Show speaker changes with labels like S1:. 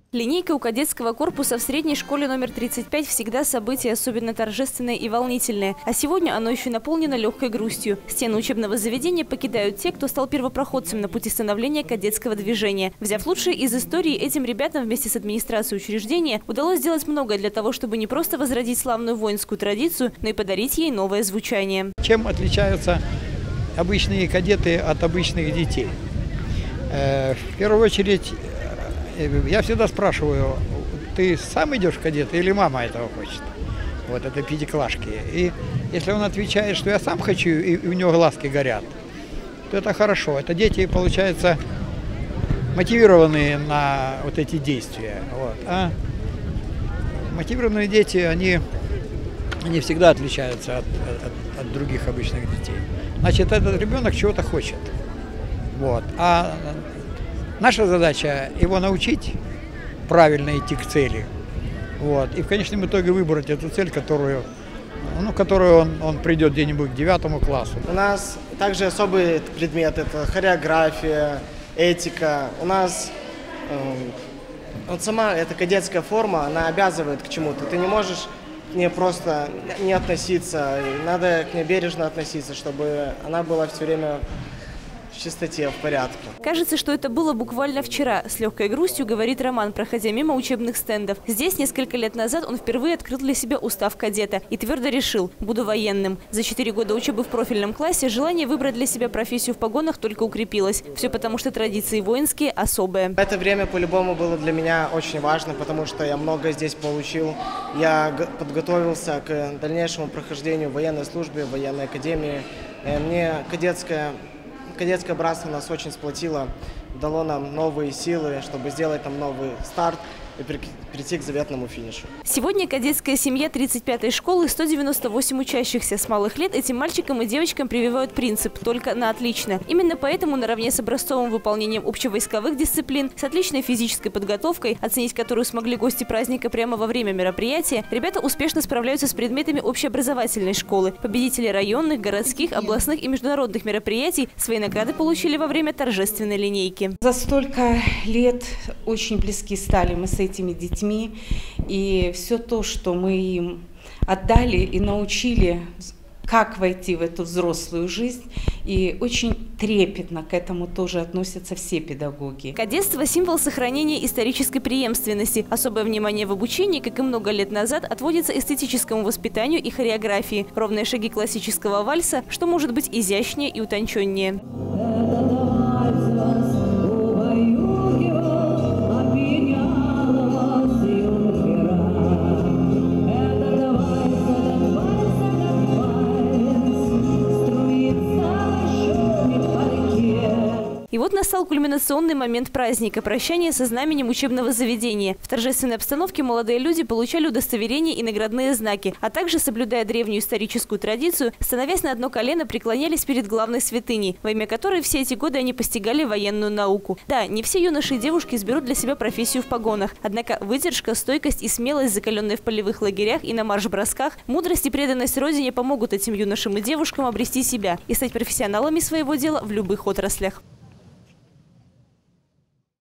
S1: Линейка у кадетского корпуса в средней школе номер 35 всегда событие особенно торжественное и волнительное. А сегодня оно еще наполнено легкой грустью. Стены учебного заведения покидают те, кто стал первопроходцем на пути становления кадетского движения. Взяв лучшее из истории, этим ребятам вместе с администрацией учреждения удалось сделать многое для того, чтобы не просто возродить славную воинскую традицию, но и подарить ей новое звучание.
S2: Чем отличаются обычные кадеты от обычных детей? В первую очередь, я всегда спрашиваю, ты сам идешь в кадеты или мама этого хочет? Вот это пятиклашки. И если он отвечает, что я сам хочу, и у него глазки горят, то это хорошо. Это дети, получается, мотивированные на вот эти действия. Вот. А мотивированные дети, они всегда отличаются от других обычных детей. Значит, этот ребенок чего-то хочет. Вот. А наша задача его научить правильно идти к цели. Вот. И в конечном итоге выбрать эту цель, которую он придет где-нибудь к 9 классу.
S3: У нас также особый предмет – это хореография, этика. У нас вот сама эта кадетская форма, она обязывает к чему-то. Ты не можешь к ней просто не относиться, надо к ней бережно относиться, чтобы она была все время в чистоте, в порядке.
S1: Кажется, что это было буквально вчера. С легкой грустью говорит Роман, проходя мимо учебных стендов. Здесь несколько лет назад он впервые открыл для себя устав кадета и твердо решил – буду военным. За 4 года учебы в профильном классе желание выбрать для себя профессию в погонах только укрепилось. Все потому, что традиции воинские особые.
S3: Это время по-любому было для меня очень важно, потому что я много здесь получил. Я подготовился к дальнейшему прохождению военной службы, военной академии. Мне кадетское братство нас очень сплотило, дало нам новые силы, чтобы сделать там новый старт и прийти к заветному финишу.
S1: Сегодня кадетская семья 35-й школы, 198 учащихся. С малых лет этим мальчикам и девочкам прививают принцип «только на отлично». Именно поэтому наравне с образцовым выполнением общевойсковых дисциплин, с отличной физической подготовкой, оценить которую смогли гости праздника прямо во время мероприятия, ребята успешно справляются с предметами общеобразовательной школы. Победители районных, городских, областных и международных мероприятий свои награды получили во время торжественной линейки.
S4: За столько лет очень близки стали мы с этими детьми, и все то, что мы им отдали и научили, как войти в эту взрослую жизнь, и очень трепетно к этому тоже относятся все педагоги.
S1: Кадетство – символ сохранения исторической преемственности. Особое внимание в обучении, как и много лет назад, отводится эстетическому воспитанию и хореографии. Ровные шаги классического вальса, что может быть изящнее и утонченнее. И вот настал кульминационный момент праздника – прощание со знаменем учебного заведения. В торжественной обстановке молодые люди получали удостоверения и наградные знаки, а также, соблюдая древнюю историческую традицию, становясь на одно колено, преклонялись перед главной святыней, во имя которой все эти годы они постигали военную науку. Да, не все юноши и девушки изберут для себя профессию в погонах. Однако выдержка, стойкость и смелость, закаленные в полевых лагерях и на марш-бросках, мудрость и преданность Родине помогут этим юношам и девушкам обрести себя и стать профессионалами своего дела в любых отраслях.